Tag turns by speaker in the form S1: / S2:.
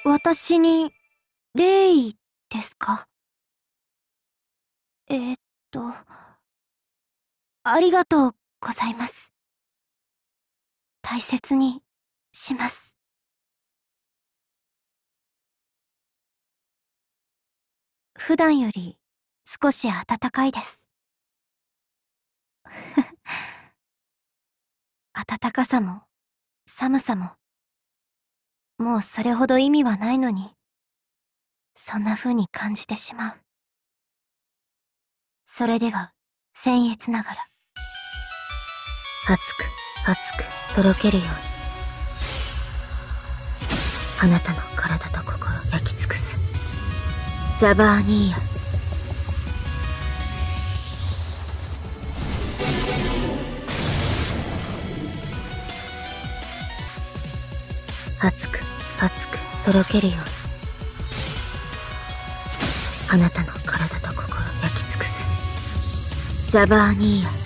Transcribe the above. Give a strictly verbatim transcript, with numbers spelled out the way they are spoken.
S1: 私に、礼意ですか？えーっと、ありがとうございます。大切にします。普段より少し暖かいです。暖かさも寒さも、もうそれほど意味はないのに、そんな風に感じてしまう。それでは、僭越ながら。熱く、熱く、とろけるように。あなたの体と心焼き尽くす。ザバーニーヤ。熱く、熱く、とろけるように。あなたの体と心焼き尽くす。ザバーニーヤ。